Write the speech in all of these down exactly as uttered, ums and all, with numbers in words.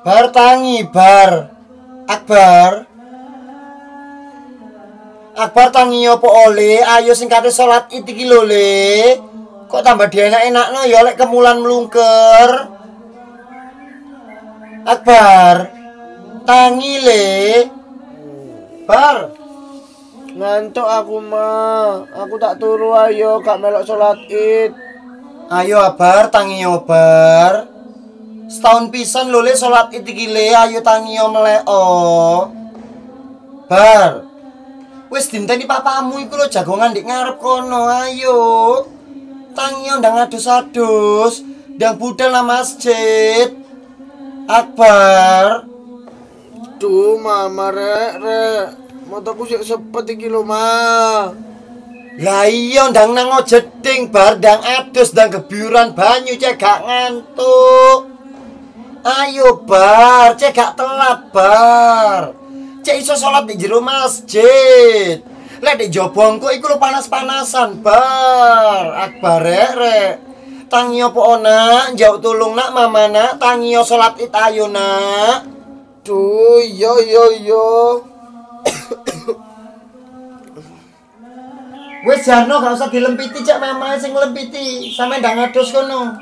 Bar tangi bar. Akbar. Akbar tangi opo oleh, ayo sing kate salat Id iki lho Le. Kok tambah dienak-enakno ya lek kemulan mlungker. Akbar. Tangi Le. Bar. Ngantuk aku mah. Aku tak turu ayo gak melok salat Id. Ayo Bar tangi yo Bar. Setahun pisan lho Le salat Id iki Le, ayo tangi yo melek o. Bar. Wis dinteni papamu iku lho jagongan ndek ngarep kono, ayo. Tangi ndang adus-adus, ndang budal nang masjid. Akbar. Duh, mama rek, rek. Mataku sik sepet iki lho, Ma. Lah iya ndang nang jeding bar ndang adus ndang gebyuran banyu cek gak ngantuk. Ayo Bar, cek gak telat Bar. Cek iso sholat di jero masjid. Lek di jobongku iku lho panas-panasan Bar. Akbar rek rek. Tangi opo nak? Jauh tulung nak mama nak. Tangi yo sholat Id ayo nak. Duh, yo yo yo. Wes Jarno gak usah dilempiti cek mama sing nglempiti. Sampe ndang adus kono.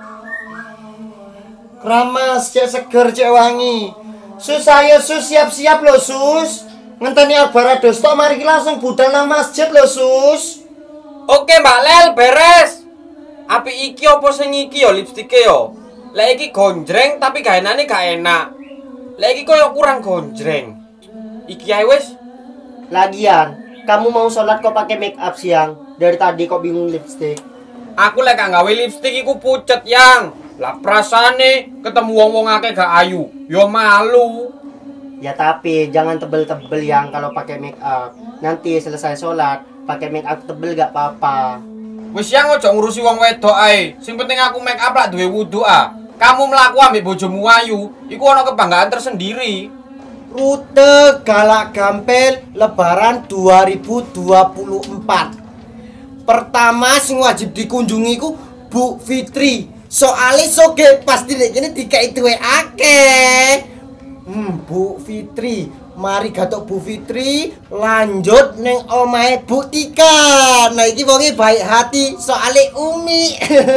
Kramas cek seger cek wangi. Sus ayo sus siap-siap lo sus. Ngenteni Akbar adus tok mari langsung budal nang masjid lo sus. Oke Mbak Lel beres. Api iki opo sing iki yo lipstike yo. Lek iki gonjreng tapi gaenane gak enak. Lek iki koyo kurang gonjreng. Iki ae wis. Lagian, kamu mau sholat kok pakai make up siang? Dari tadi kok bingung lipstick. Aku lek gak gawe lipstik iku pucet yang. Lah prasane ketemu wong-wong akeh gak ayu, yo malu. Ya tapi jangan tebel-tebel yang kalau pakai make up. Nanti selesai sholat pakai make up tebel gak apa-apa. Wis yang ojo ngurusi wong wedok ae. Sing penting aku make up lak duwe wudu ah. Kamu mlaku ambek bojomu ayu, iku ana kebanggaan tersendiri. Rute Galak Gampel Lebaran dua ribu dua puluh empat. Pertama sing wajib dikunjungi ku Bu Fitri. Soale soge pasti nek kene dikai duwe akeh. Hmm, Bu Fitri, mari gatok Bu Fitri, lanjut neng omahe Bu Tika. Nah iki wonge baik hati soale Umi.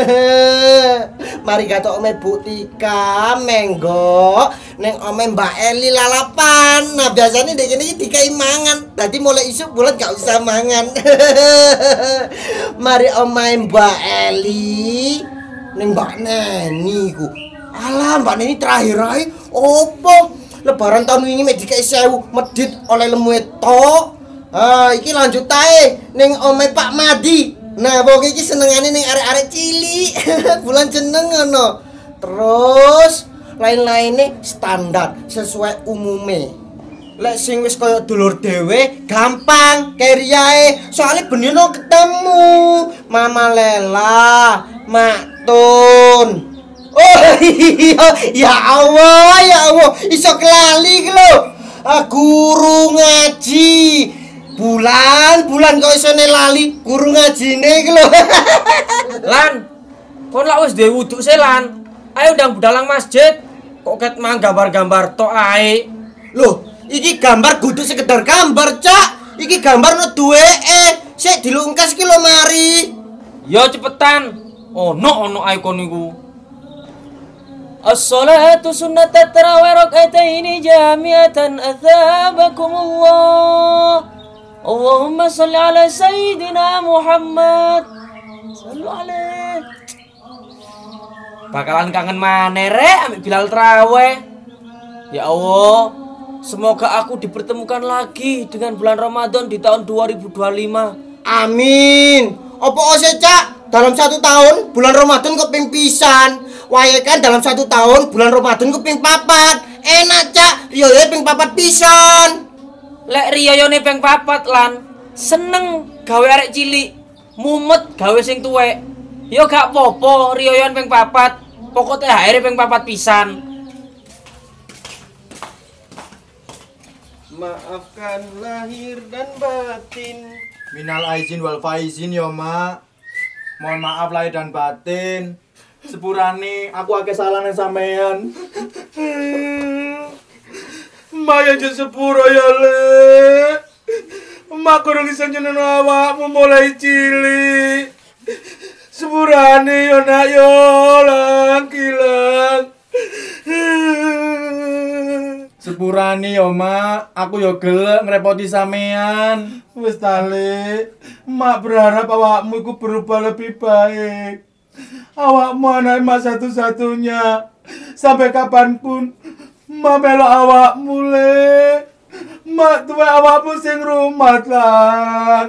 Mari gatok omahe Bu Tika, menggo neng omahe Mbak Eli lalapan. Nah biasanya nek kene iki dikai mangan. Dadi mulai isuk bulan gak usah mangan. Mari omahe Mbak Eli. Neng Mbak Neni ku. Alah Mbak Neni terakhir ae opo lebaran tahun wingi mek dikai sewu medit oleh lemu tok. Ah iki lanjut ae ning omahe Pak Madi. Nah pokoke iki senengane ning arek-arek cilik. Bulan jeneng ngono. Terus lain-lainnya standar sesuai umume. Lek sing wis kaya dulur dhewe gampang keriae soalnya benino ketemu Mama Lela, Mak Tun. Oh iya, ya Allah, ya Allah, iso kelali lho. Ah, guru ngaji. Bulan-bulan kok iso lali guru ngajine iki lho. Lan, kon lak wis duwe wudu se Lan. Ayo ndang budalang masjid. Kok ket mang gambar-gambar tok ae. Loh, iki gambar kudu sekedar gambar, Cak. Iki gambar no duweke. Sik dilungkas ki lho mari. Yo cepetan. Ono ono ae kon niku. As-salatu sunnat tarawih rak'ataini jami'atan athabakumullah. Allahumma shalli ala sayyidina Muhammad. Sallu alaihi. Bakalan kangen maneh rek ambek Bilal Traweh. Ya Allah, semoga aku dipertemukan lagi dengan bulan Ramadan di tahun dua ribu dua puluh lima. Amin. Opo ose Cak? Dalam satu tahun bulan Ramadan keping pisan. Wae kan dalam satu tahun bulan Ramadan keping papat. Enak Cak, yo yo ping papat pisan. Lek riyayone ping papat Lan, seneng gawe arek cilik, mumet gawe sing tuwek. Yo gak apa-apa riyayan ping papat, pokok T H R ping papat pisan. Maafkan lahir dan batin. Minal aizin wal faizin ya Mak. Mohon maaf lahir dan batin. Sepurane aku akeh salah nang sampean. Maya aja sepuro ya le. Mak kurang bisa nyeneng awakmu mulai cilik. Sepurane yo nak yo lang kilang. Sepurani yo mak, aku yo gelek ngerepoti sampean. Wis tale, mak berharap awakmu iku berubah lebih baik. Awakmu anak emak satu-satunya. Sampai kapanpun, mak melok awakmu le. Mak tuwe awakmu sing rumat lah.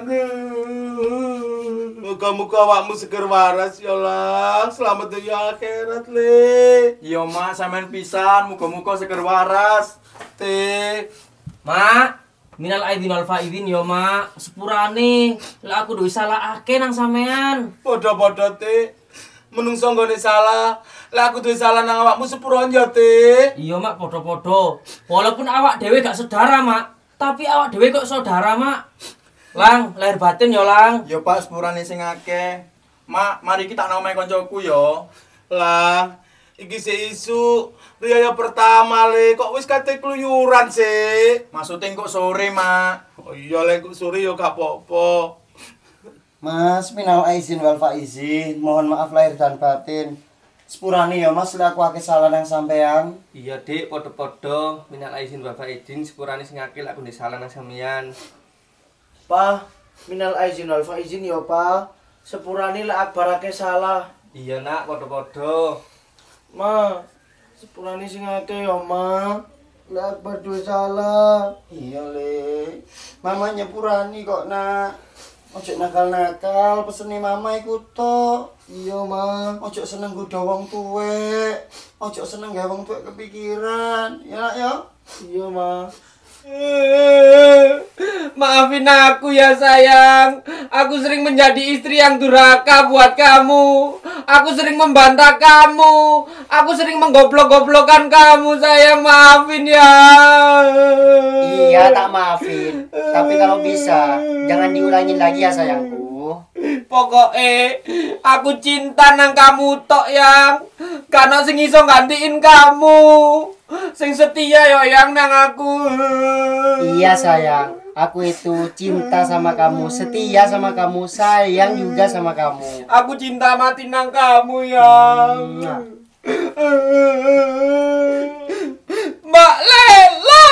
Muka-muka awakmu seger waras ya lah. Selamat dunia akhirat le. Yo mak, sampean pisan, muga-muga seger waras. Teh. Mak, minal aidin wal faizin yo mak. Sepurane, lah aku duwe salah akeh nang sampean. Podo-podo teh. Menungso nggone salah. Lah aku duwe salah nang awakmu sepuron ya teh. Iya mak, podo-podo. Walaupun awak dhewe gak saudara mak, tapi awak dhewe kok saudara mak. Lang, lahir batin yo lang. Yo pak, sepurane sing akeh. Mak, mari kita nang omahe koncoku yo. Lah, iki sik isu riaya pertama le, kok wis kate kluyuran sih. Maksudnya kok sore mak. Oh iya le, kok sore yo gak apa-apa. Mas, minal aizin wal faizin, mohon maaf lahir dan batin. Sepurane ya Mas, lek aku akeh salah nang sampean. Iya dik, podo-podo minal aizin wal faizin, sepurane sing akeh lek aku ndek salah nang sampeyan. Pa, minal aizin wal faizin ya pa. Sepurane lek akbar akeh salah. Iya nak, podo-podo. Ma, sepurane sing akeh ya ma. Lek akbar duwe salah. Iya le, mama nyepurani kok nak. Ojo nakal-nakal, pesene mama iku tok. Iya ma. Ojo seneng nggodha wong tuwek. Ojo seneng gawe wong tuwek kepikiran. Ya nak ya. Iya ma. Maafin aku ya sayang. Aku sering menjadi istri yang durhaka buat kamu. Aku sering membantah kamu. Aku sering menggoblok-goblokkan kamu sayang. Maafin ya. Iya, tak maafin. Tapi kalau bisa, jangan diulangin lagi ya sayangku. Pokoknya aku cinta nang kamu tok yang. Karena sing iso gantiin kamu. Sing setia yo yang nang aku. Iya sayang, aku itu cinta sama kamu, setia sama kamu, sayang juga sama kamu. Aku cinta mati nang kamu ya. Mbak Lela.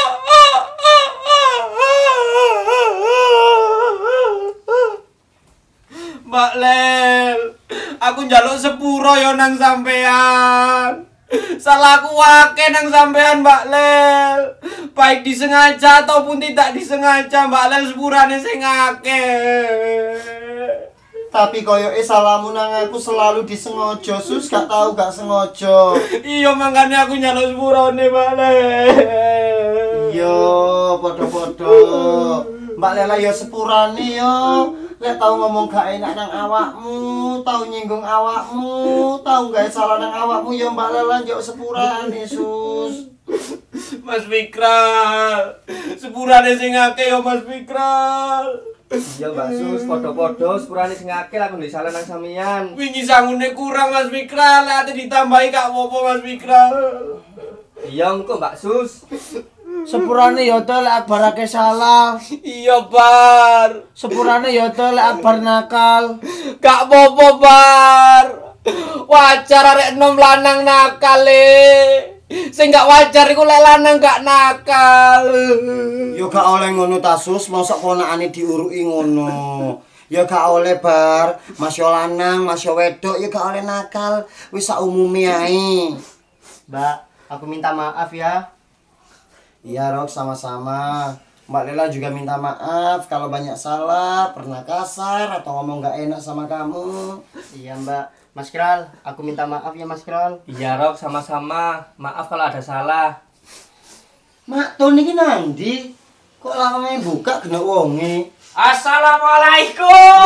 Mbak Lel, aku njaluk sepuro yo nang sampean. Salah aku akeh nang sampean Mbak Lel. Baik disengaja ataupun tidak disengaja Mbak Lel sepurane sing akeh. Tapi koyoke salahmu nang aku selalu disengaja, sus gak tahu gak sengaja. Iya makanya aku nyaluk sepurane Mbak Lel. Iya, podo-podo. Mbak Lela ya sepurane yo. Lek tau ngomong gak enak nang awakmu, tau nyinggung awakmu, tau gawe salah nang awakmu ya Mbak Lela yo sepurane sus. Mas Fikral, sepurane sing akeh ya Mas Fikral. Iya Mbak Sus, podo-podo, sepurane sing akeh aku ndek salah nang sampeyan. Wingi sangune kurang Mas Fikral, lek ate ditambahi gak apa-apa Mas Fikral. Iya engko Mbak Sus. Sepurane ya to lek akbar akeh salah. Iya Bar. Sepurane ya to lek akbar nakal. Gak apa-apa Bar. Wajar arek enom lanang nakal le. Sing gak wajar iku lek lanang gak nakal. Yo gak oleh ngono ta sus, mosok ponakane diuruki ngono. Ya gak oleh Bar, Mas yo lanang, Mas yo wedok ya gak oleh nakal. Wis sak umume ae. Mbak, aku minta maaf ya. Iya Rok, sama-sama. Mbak Lela juga minta maaf kalau banyak salah, pernah kasar atau ngomong gak enak sama kamu. Iya Mbak. Mas Kral, aku minta maaf ya Mas Kral. Iya Rok, sama-sama. Maaf kalau ada salah. Mak, Tony iki nandi? Kok lawange buka kena wonge? Assalamualaikum.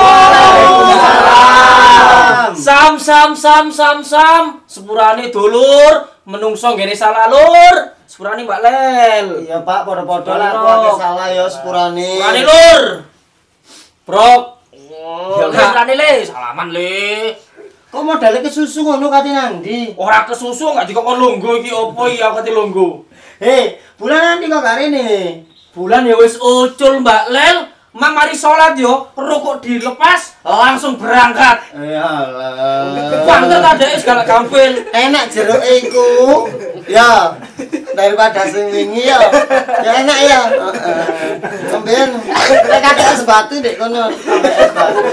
Waalaikumsalam. Sam sam sam sam sam. Sepurane dulur, menungso ngene salah lur. Sepurane Mbak Lel. Iya Pak, podo-podo lah aku akeh salah ya sepurane. Sepurane lur. Brok. Oh, Ya sepurane le, salaman le. Kok modalnya kesusu ngono kate nandi? Ora kesusu gak dikon longgo iki opo iki aku kate longgo. Hei, bulan nanti kok gak rene? Bulan ya wis ucul Mbak Lel. Mak mari sholat yo, rukuk dilepas, langsung berangkat. Yalah. Banter tadi segala gampil. Enak jeruk iku. Ya, daripada sing wingi ya. Ya enak ya. Heeh. Sampeyan nek kakek es batu dek kono. Es batu.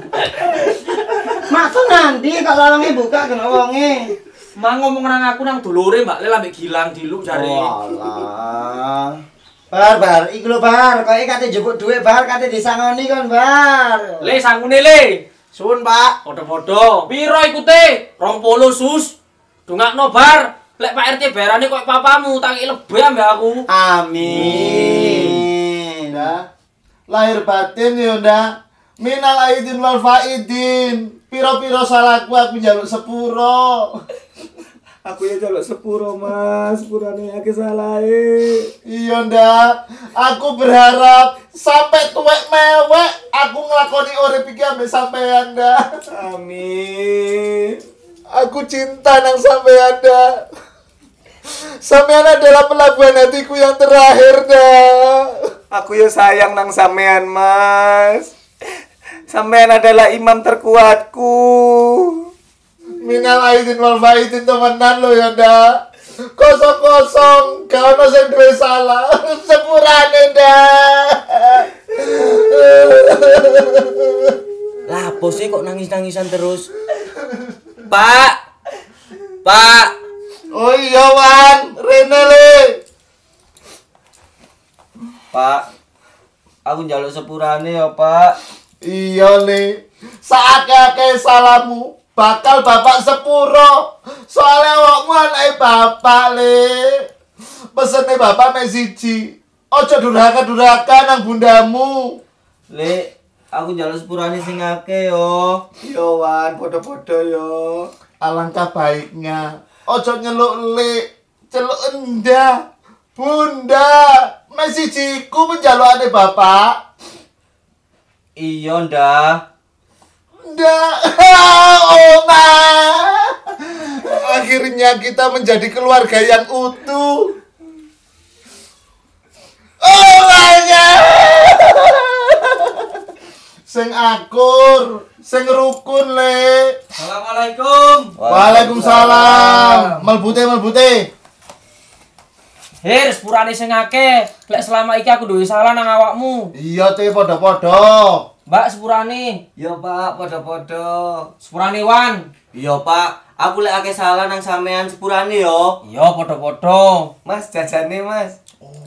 Mak tuh nanti kalau orangnya buka kena wonge. Mak ngomong nang aku nang dulure Mbak Lel ambek Gilang diluk jare. Walah. Bar, bar, iku lho bar, kok kate njupuk dhuwit bar, kate disangoni kon bar. Le sangune le. Suwun, Pak. Padha-padha. Piro iku te? rong puluh sus. Dongakno bar. Lek Pak R T bayarane kok papamu, tangi lebih ambek aku. Amin. Nda. Lahir batin yo, Nda. Minal aidin wal faidin. Piro-piro salahku aku njaluk sepuro. Aku ya jaluk sepuro mas, sepurane akeh salahe. Iya ndak, aku berharap sampai tuwek mewek aku ngelakoni urip iki ambek sampean ndak. Amin. Aku cinta nang sampean ndak. Sampean adalah pelabuhan hatiku yang terakhir ndak. Aku ya sayang nang sampean mas. Sampean adalah imam terkuatku. Minal aidin wal faidin temenan lo ya ndak. Kosong-kosong, gak ono sing duwe salah. Sepurane ndak. Lah, bos kok nangis-nangisan terus? Pak. Pak. Oh iya Wan, rene le. Pak, aku njaluk sepurane ya, Pak. Iya le. Saake-ake salahmu bakal bapak sepuro. Soalnya awakmu anake bapak le. Pesene bapak mek siji. Ojo durhaka-durhaka nang bundamu. Le, aku njaluk sepurane sing akeh yo. Yo Wan, podo-podo yo. Alangkah baiknya ojo nyeluk le, celuk endah. Bunda, mek sijiku penjalukane bapak. Iya, ndah. Ndak, Oma. Akhirnya kita menjadi keluarga yang utuh. Oh my God. Sing akur, sing rukun le. Assalamualaikum. Waalaikumsalam. Melbute melbute. Hir, sepurane sing akeh. Lek selama iki aku duwe salah nang awakmu. Iya te podo-podo. Mbak sepurane. Yo, Pak, padha-padha. Sepurane Wan. Iya, Pak. Aku lek akeh salah nang sampean sepurane yo. Iya, padha-padha. Mas, jajane, Mas.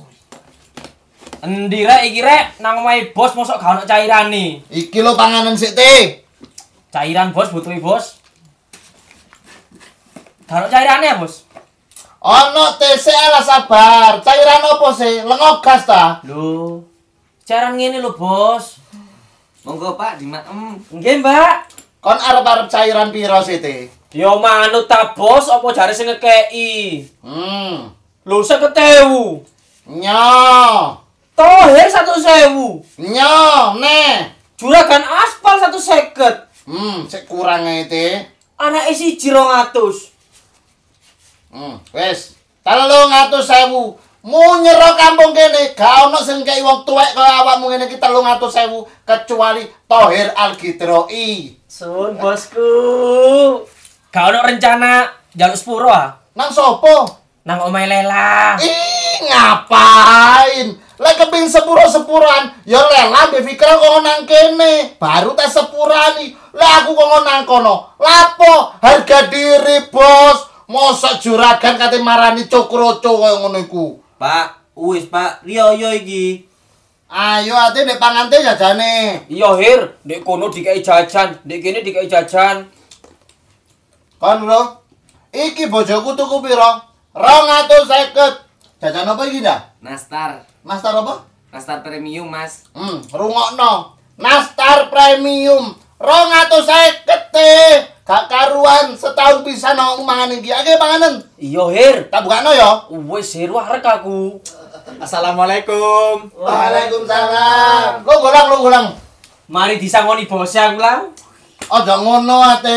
Endi rek iki rek nang omahe bos mosok gak ono cairane. Iki lo panganan sik te. Cairan bos butuhe bos. Gak ono cairane ya, Bos? Ono te sik ala sabar. Cairan opo sih? Lengo gas ta? Lho. Cairan ngene lho, Bos. Monggo, Pak, dimakem. Nggih, Mbak. Kon arep-arep cairan piro sih te? Yo manut ta, Bos, apa jare sing ngekeki? Hmm. Lho seket ewu. Nyo. Tohir satu sewu. Nyo, ne. Juragan aspal satu seket. Hmm, sik kurang ae te. Anake siji rong atus. Hmm, wis. telung atus ewu. Mu nyero kampung kene, gak ono sing kei wong tuwek kaya awakmu ngene iki telung atus ewu kecuali Thohir Al-Gidroi. Sun, bosku. Gak ono rencana njaluk sepuro ah? Nang sopo? Nang omahe Lela. Ih, ngapain? Lek keping sepuro-sepuran, ya lela mbek pikiran kok nang kene. Baru tes sepurani. Lah aku kok nang kono. Lapo? Harga diri, Bos. Mosok juragan kate marani cokroco kaya ngono iku. Pak, wis, Pak. Riyo yo iki. Ayo ate nek pangante jajane. Iya, Hir. Ndek kono dikai jajan, ndek kene dikai jajan. Kon lho. Iki bojoku tuku piro? rong atus seket. Jajan apa iki, Ndak? Nastar. Nastar apa? Nastar premium, Mas. Hmm, rungokno. Nastar premium rong atus seket te. Gak karuan setahun pisan nang mangan iki. Akeh panganan. Iya, Hir. Tak bukano ya. Wis Hir warek aku. Assalamualaikum. Waalaikumsalam. Lo golang, lo golang. Mari disangoni bos aku lang. Aja ngono ate.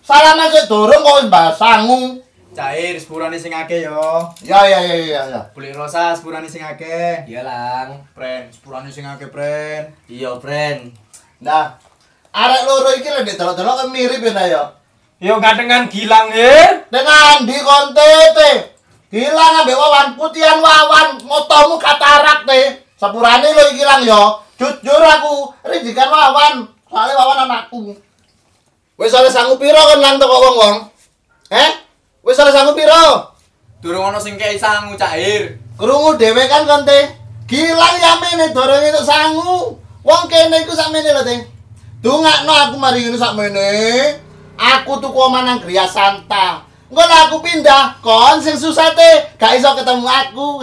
Salaman sik durung kok wis mbah sangu. Cair sepurane sing akeh yo. Ya ya ya ya ya. Beli rosa sepurane sing akeh. Iya, Lang. Pren, sepurane sing akeh, Pren. Iya, Pren. Nah, arek loro iki lek delok-delok kan mirip ya ya. Yo gandengan Gilang, Hir. Dengan di kontete. Gilang ambek Wawan putihan Wawan, motomu katarak te. Sepurane lho iki Lang yo. Jujur aku rijikan Wawan, soalnya Wawan anakku. Wis oleh sangu piro kon Lang toko wong-wong? Eh? Wis oleh sangu piro? Durung ono sing kei sangu, Cair. Krungu dhewe kan konte. Gilang yamene dorong entuk sangu. Wong kene iku sakmene lho, Ting. Dungakno aku mari ngene sakmene. Aku tuku omah nang Gria Santa. Engko lah aku pindah, kon sing susah te, gak iso ketemu aku.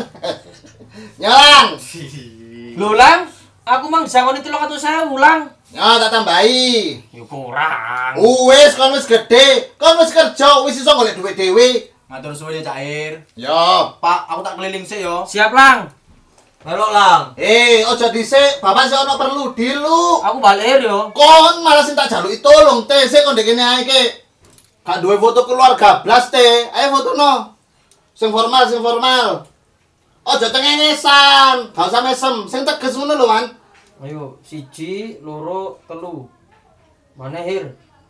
Nyolang. Lho, Lang, aku mang disangoni telung atus ewu, Lang. Ya tak tambahi. Yo kurang. Wis kon wis gede, kon wis kerja, wis iso golek duit dhewe. Matur suwun ya, Cair. Yo, Pak, aku tak keliling sik yo. Siap, Lang. Melok, Lang. eh ojo dhisik, bapak sik ono perlu dilu. Aku balik yo. Kon malah sing tak jaluki tolong teh sik kon ndek kene ae ke. Gak duwe foto keluarga blas teh. Ayo fotono. Sing formal, sing formal. Ojo cengengesan, gak usah mesem, sing teges ngono lho, Man. Ayo, siji, loro, telu. Mana, Hir?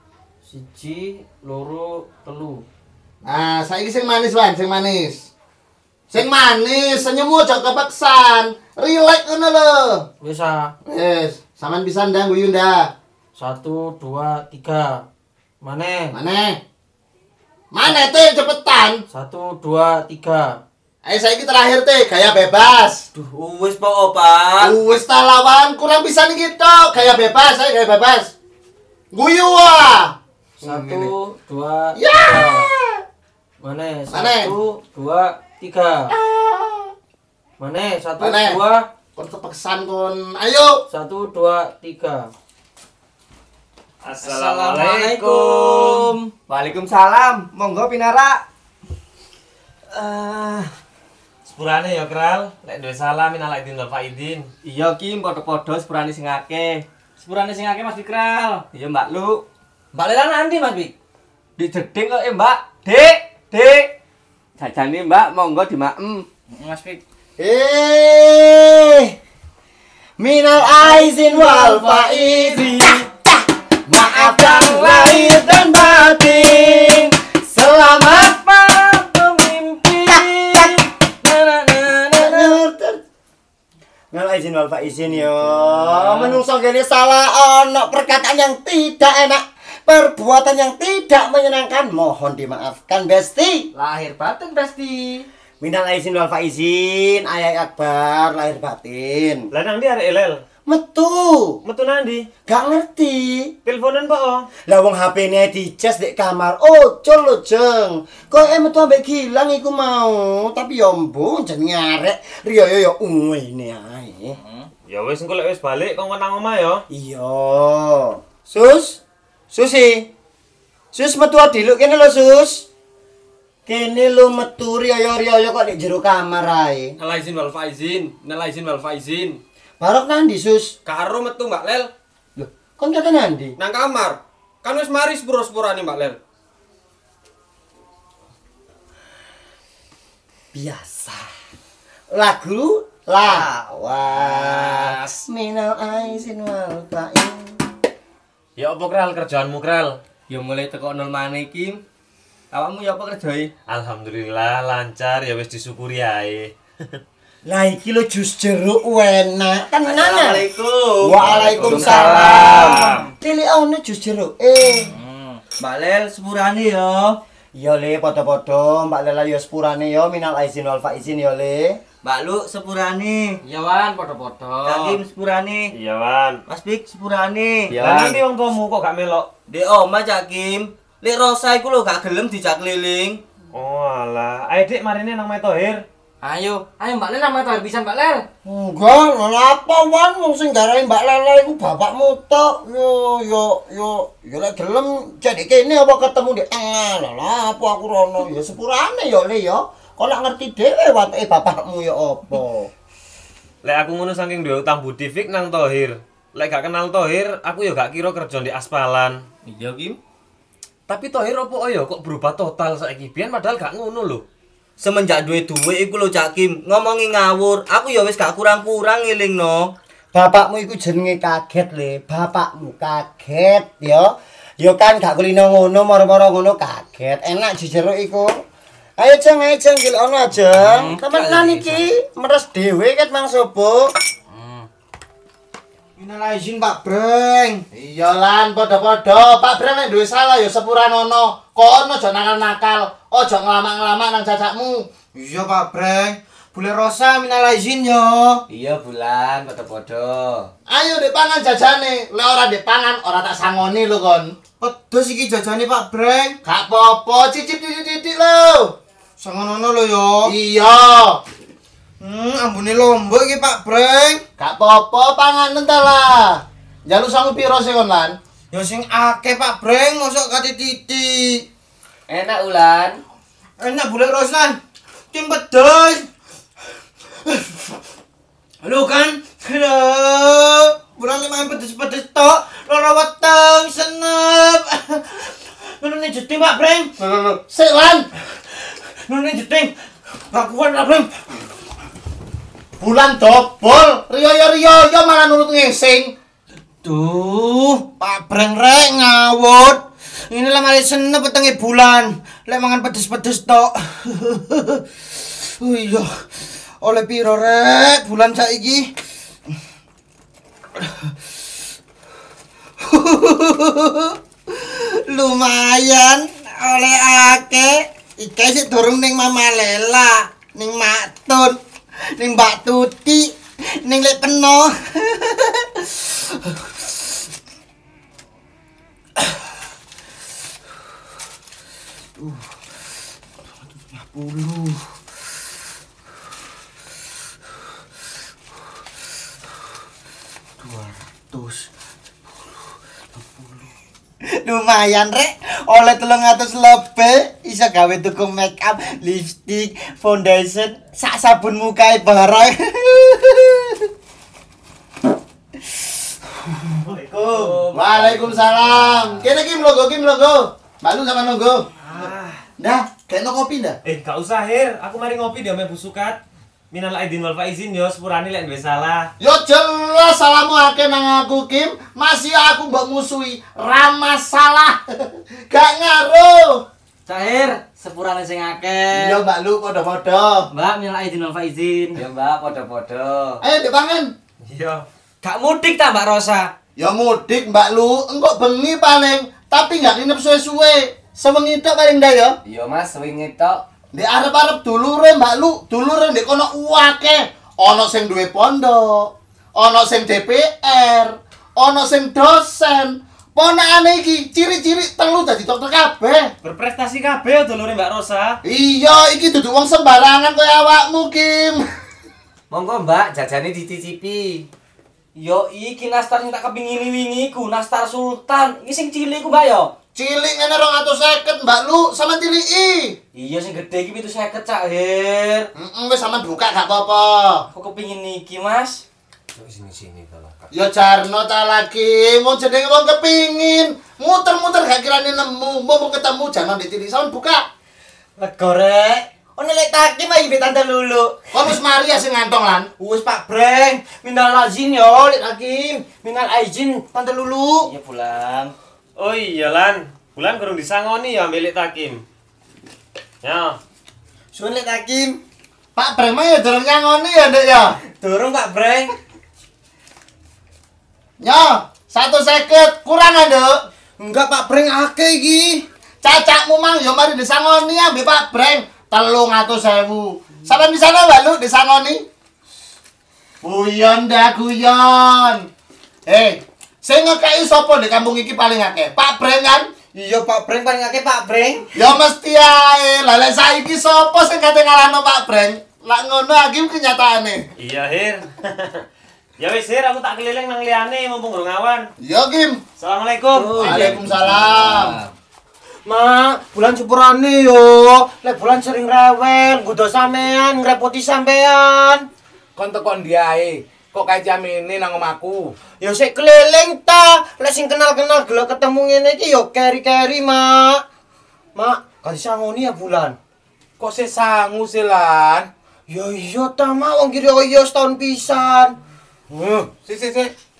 Siji, loro, telu. Nah, saiki sing manis, Wan, sing manis. Sing manis, senyummu aja kepeksan. Relax ngono lho. Wis ah. Wis, sampean bisa ndang guyu ndak? Satu, dua, tiga. Mana? Mana? Mana teh cepetan? Satu, dua, tiga. Ayo saiki terakhir teh, gaya bebas. Duh, wis po, Pak. Wis ta lawan, kurang bisa nih gitu. Gaya bebas, ayo gaya bebas. Guyu wah. Satu, dua, Ya. tiga. Mana? Mana? Satu, dua, tiga. Mana? Satu, Mana? dua, Kon kepeksan kon. Ayo. satu, dua, tiga. Assalamualaikum. Waalaikumsalam. Monggo pinara. Ah. Sepurane ya, Kral. Lek duwe salam minal aidin wal faidin. Iya, Kim, padha-padha sepurane sing akeh. Sepurane sing akeh Mas Fikral. Iya, Mbak Lu. Mbak Lela nanti, Mas Bik. Di jeding kok, eh, Mbak. Dik, Dik. Jajane, Mbak, monggo dimaem. Mas Bik. Eh. Minal aizin wal faidin. Maafkan lahir dan batin. Selamat Minal aizin wal faizin yo. Menungso kene salah ono perkataan yang tidak enak, perbuatan yang tidak menyenangkan, mohon dimaafkan Besti. Lahir batin, Besti. Minal aizin wal faizin, ayat akbar lahir batin. Lah nang ndi arek elel? Metu, Metu nandi? gak ngerti. Teleponan po. Oh. Lah wong H P-ne dicas di kamar. Oh, col lo jeng. Kok em metu ambek Gilang iku mau, tapi yo mbung jen nyarek. Riyo yo yo ngene ae. Ya wis engko lek wis balik kok nang omah ya. Iya. Sus. Susi. Sus metu diluk kene lho, Sus. Kene lho metu riyo-riyo kok nek jero kamar ae. Nal izin wal faizin, nal izin wal faizin. Barok nandi, Sus? Karo metu Mbak Lel Loh, kon kata nandi? nang kamar. Kan wis mari sepuro-sepurane Mbak Lel. Biasa. Lagu lawas. Minal aizin wal faizin. Ya apa Kral kerjaanmu Kral? Ya mulai teko nol maneh iki. Awakmu ya apa kerjai? Alhamdulillah lancar ya wis disyukuri ae. Lah iki lho jus jeruk enak. Tenan. Assalamualaikum. Waalaikumsalam. Pilih ono jus jeruk. Eh. Mbak Lel sepurane ya. Iya le padha-padha Mbak Lela ya sepurane ya minal aizin wal faizin ya le. Mbak Lu sepurane. Iya Wan, padha-padha. Hakim sepurane. Iya Wan. Mas Bik sepurane. Lah nanti wong tuamu kok gak melok? Dek omah Cak Kim. Lek Rosa iku lho gak gelem dijak keliling. Oh alah, ayo Dik marine nang Metohir. Ayo, ayo Mbak Lel nang Metohir bisa Mbak Lel. Enggak, lha apa wan wong sing garahi Mbak Lela iku bapakmu tok. Yo yo yo yo lek gelem jadi kene apa ketemu di tengah. Lah apa aku rono ya sepurane ya le ya. Kok lak ngerti dhewe wateke bapakmu ya apa. Lek aku ngono saking duwe utang budi fik nang Tohir. Lek gak kenal Tohir, aku ya gak kira kerja di aspalan. Iya Kim. Tapi Tohir opo ya kok berubah total saiki biyen padahal gak ngono lho. Semenjak duwe duwe iku lho Cak Kim, ngomongi ngawur. Aku ya wis gak kurang-kurang ngelingno. Bapakmu iku jenenge kaget le, bapakmu kaget ya. Ya kan gak kulino ngono, moro-moro ngono kaget. Enak jujur iku. Ayo Jeng, ayo Jeng, ono aja. Hmm, Temenan iki meres dhewe ket Mang Sobo. Minal izin Pak Breng. Iya lan padha-padha. Pak Breng nek duwe salah ya sepuranono. Kok ono aja nakal-nakal, aja nglamak-nglamak nang cacakmu. Iya Pak Breng. Bule Rosa minal izin yo. Iya bulan padha-padha. Ayo dek pangan jajane. Lek ora dek pangan ora tak sangoni lho kon. Pedes iki jajane Pak Breng. Gak apa-apa, cicip-cicip lho. Sangono lho yo. Iya. Hmm, ambune lombok iki Pak Breng. Gak apa-apa pangan entar lah. Njaluk sangu piro sih kon lan? Ya sing akeh Pak Breng, mosok kate titik. Enak Ulan. Enak Bule Rosan. Tim pedes. Halo kan? Halo. Bulan lima pedes-pedes tok. Lara weteng senep. Nune jeting Pak Breng. Lho lho lho. Sik lan. Nune jeting. Gak kuat Pak Breng. Bulan dobol. Riyo yo riyo yo malah nurut ngesing. Tuh, Pak Breng rek ngawut. Ini lah malah senep petenge bulan. Lek mangan pedes-pedes tok. Oh iya. Oleh piro rek bulan saiki? Lumayan oleh akeh. Iki sik durung ning Mama Lela, ning Mak Tun, ning Mbak Tuti, ning Lek Peno. Uh. lima puluh. dua ratus lumayan rek oleh telung atus lebih bisa gawe tuku make up, lipstick, foundation, sak sabun muka barang. Waalaikumsalam. Kene Kim logo Kim logo. Balu sama logo. Ah, Dah, kena kopi dah. eh gak usah Her, aku mari ngopi dia main busukat. Minal aidin wal faizin yo sepurane lek duwe salah. Yo jelas salahmu akeh nang aku Kim. Masih aku mbok musuhi. Ra masalah. Gak ngaruh. Cahir, sepurane sing akeh. Iya Mbak Lu padha-padha. Mbak minal aidin wal faizin. Ya Mbak padha-padha. Ayo dipangan. Iya. Gak mudik ta Mbak Rosa? Ya mudik Mbak Lu, engko bengi paling, tapi nggak nginep suwe-suwe. Sewengi tok paling dah ya. Iya Mas, wingi tok. Di arep-arep dulure Mbak Lu, dulure ndek kono akeh. Ana sing duwe pondok, ana sing D P R, ana sing dosen. Ponakane iki ciri-ciri telu dadi dokter kabeh. Berprestasi kabeh dulure Mbak Rosa. Iya, iki dudu wong sembarangan kaya awakmu, Kim. Monggo Mbak, jajane dicicipi. Yo iki nastar sing tak kepingini wingi ku nastar sultan. Iki sing cilik ku Mbak yo. Cilik ngene dua ratus lima puluh Mbak Lu, sama tiliki. Iya sing gede iki pitu seket Cak Hir. Heeh, wis sampean buka gak apa-apa. Aku kepingin iki Mas. Sini-sini tolong. Ya jarno ta lagi, mau jenenge wong kepingin. Muter-muter gak kirane nemu, mau ketemu jangan ditilik sampean buka. Lega rek. Ono lek takim ae mbek tante Lulu. Kon wis mari ya sing ngantong lan. Wis Pak Breng, minal izin yo lek takim. Minal izin tante Lulu. Iya pulang. Oh iya lan, bulan kurang disangoni ya milik Takim. Ya. Suwun lek takim. Pak Breng mah ya durung nyangoni ya, Ndek ya. Durung Pak Breng. Ya, satu seket kurang Ndek. Enggak Pak Breng akeh iki. Cacakmu mang ya mari disangoni ambek Pak Breng. telung atus ewu. Sampeyan di sana Mbak Lu disangoni. Guyon dah guyon. Eh, sing ngekeki sapa di kampung iki paling akeh? Pak Breng kan? Iya Pak Breng paling akeh Pak Breng. Ya mesti ae. Lah lek saiki sapa sing kate ngalahno Pak Breng? Lah ngono iki kenyataane. Iya Hir. Ya wis Hir, aku tak keliling nang liyane mumpung urung awan. Ya Kim. Assalamualaikum. Waalaikumsalam. Ma, bulan sepurane yo. Lek bulan sering rewel, nggodho sampean, ngrepoti sampean. Kon tekon dia ae. Kok kae jamine nang omahku? Ya sik keliling ta, lek sing kenal kenal-kenal gelek ketemu ngene iki yo keri-keri, Mak. Mak, kasih sangoni ya bulan. Kok sih sangu sih, Lan? Ya iya ta, Mak, wong kira yo setahun pisan. Huh, si si si.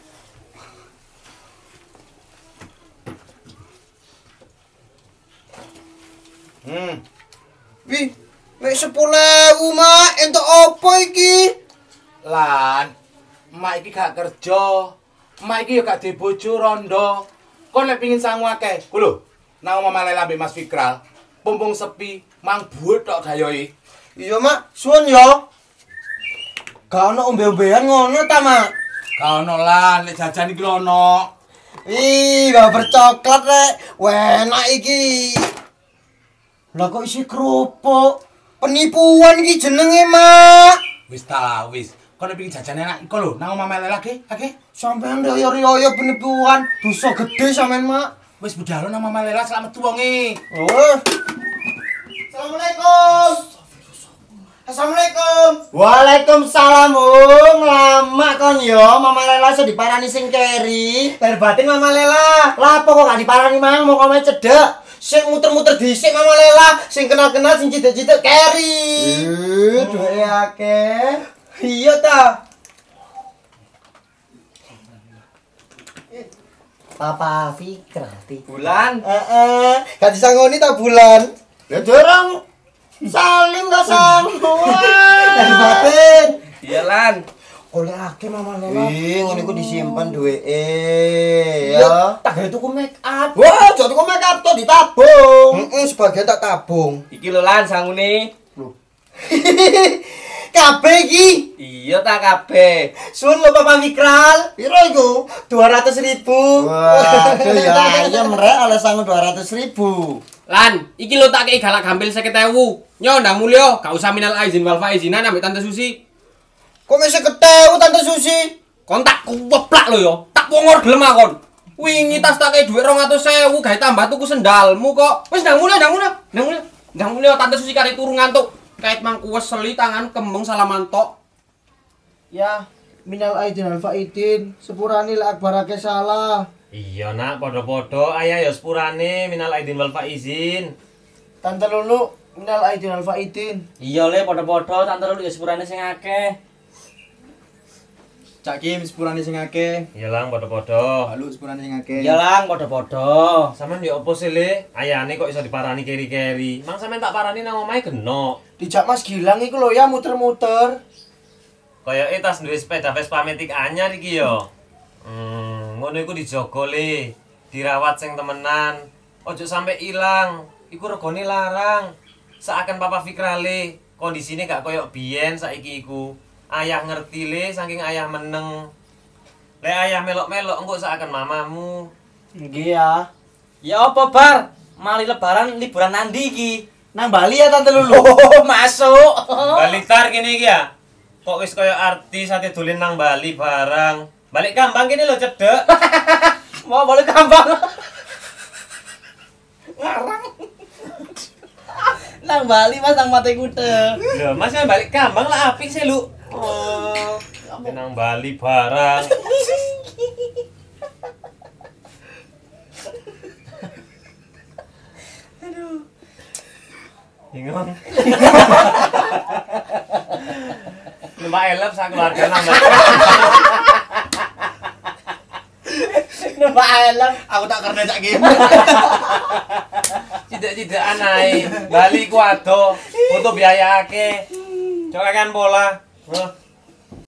Hmm. Wih, mek sepuluh ewu, Mak. Entuk opo iki? Lan, mak iki gak kerja. Mak iki yo gak duwe bojo rondo. Kon lek pengin sangu akeh, ku lho. Nang Mama Lela mbek Mas Fikral, pumpung sepi, mang buet tok gayoe. Iya, Mak. Suwun yo. Gak ono ombe-ombean ngono ta, Mak? Gak ono Lan, lek jajan iki lho ono. Ih, gak bercoklat rek. Enak iki. Lah kok isi kerupuk? Penipuan iki jenenge, Mak. Wis ta lah, wis. Kon lek pengin jajan enak iku lho, nang Mama Lela ge, akeh. Sampean riyo-riyo penipuan, dosa gede sampean, Mak. Wis budal nang Mama Lela selamat wonge. Oh. Assalamualaikum. Assalamualaikum. Waalaikumsalam, Om. Lama kon yo, Mama Lela iso diparani sing keri. Lahir batin Mama Lela. Lah apa kok gak diparani mang, mau komen cedek. Sing muter-muter dhisik Mama Lela, sing kenal-kenal sing cidek-cidek keri. Eh, duwe akeh. Iya ta. Papa Fikra ti. Bulan. Heeh, gak disangoni ta bulan. Ya dorong. Salim gak sanggup. Lahir batin. Iya, Lan. Oleh akeh Mama Lela. Ih, ngono iku disimpen duweke Ya, ya. tak gawe tuku make up. Wah, jatuh kok make up to ditabung. Heeh, sebagian tak tabung. Iki lho Lan sangune. Kabeh iki. Iya ta kabeh. Sun lho Papa Fikral. Piro iku? dua ratus ribu. Waduh ya ayam rek oleh sangu dua ratus ribu. Lan, iki lho tak kei galak gampil seket ewu. Nyo ndang mulya, gak usah minal aizin wal faizinan ambek Tante Susi. Kok mesih ketemu Tante Susi? Kon tak kuweplak lho yo. Tak pongor gelem akon. Wingi tas tak kei dhuwit dua ratus ribu gawe tambah tuku sendalmu kok. Wis ndang mulya, ndang mulya. Ndang mulya. Ndang mulya Tante Susi kari turu ngantuk. Kait mangku weseli tangan kembung salaman tok. Ya, minal aidin wal faidin, sepurane lek akbarake salah. Iya nak, podo-podo ayah ya sepurane minal aidin wal faizin. Tante Lulu, minal aidin wal faidin. Iya le padha-padha tante lu ya sepurane sing akeh. Cak Kim sepurane sing akeh. Iya lang, podo-podo. Lalu sepurane sing akeh. Iya lang padha-padha. Sampeyan ya opo sih le? Ayahane kok iso diparani keri-keri. Mang sampeyan tak parani nang omahe genok. Dijak Mas Gilang iku lho ya muter-muter. Kayak tas duwe sepeda Vespa Matic anyar iki yo. Hmm, ngono iku dijogo le. Dirawat sing temenan. Ojo sampe ilang. Iku regane larang. Seakan Papa Fikra le, kondisine gak koyo biyen saiki iku. Ayah ngerti le saking ayah meneng. Le ayah melok-melok engko seakan mamamu. Nggih ya. Ya apa bar? Mali lebaran liburan nandi iki? Nang Bali ya Tante Lulu. Oh, masuk. Balitar kene iki ya. Kok wis koyo artis ate dolen nang Bali barang. Balik kampang kene lho cedek. Mau balik kampung. Ngarang. Nang Bali Mas nang Mate Kuda. Lho, Mas balik kampang lah apik sih, Lu. Oh, nang Bali barang. Aduh. Bingung. Numpak elep sak keluarga nang Bali. Numpak elem. Aku tak kerja Cak Kim. Tidak-tidak anai. Bali ku ado, butuh biaya akeh. Coba kan pola. Huh.